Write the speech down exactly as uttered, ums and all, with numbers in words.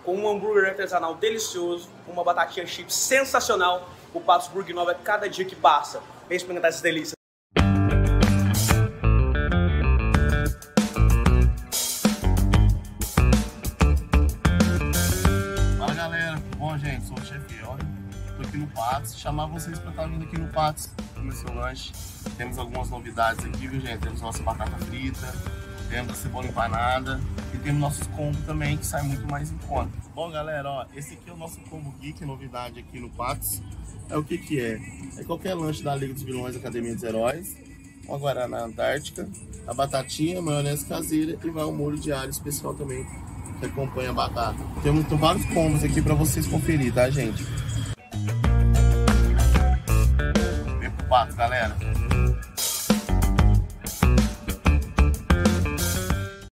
com um hambúrguer artesanal delicioso, uma batatinha chips sensacional. O Patos Burger Nova é cada dia que passa. Vem experimentar essas delícias. Fala galera, tudo bom gente? Sou o chefe Elvio, tô aqui no Patos, chamar vocês para estar vindo aqui no Patos comer seu lanche. Temos algumas novidades aqui, viu gente? Temos nossa batata frita, temos a cebola empanada e temos nossos combos também que sai muito mais em conta. Bom galera, ó, esse aqui é o nosso combo geek, novidade aqui no Patos. É o que que é? É qualquer lanche da Liga dos Vilões, Academia dos Heróis, uma guaraná antártica, a batatinha, a maionese caseira e vai um molho de alho especial também que acompanha a batata. Temos vários combos aqui para vocês conferir, tá gente? Vem pro Patos, galera!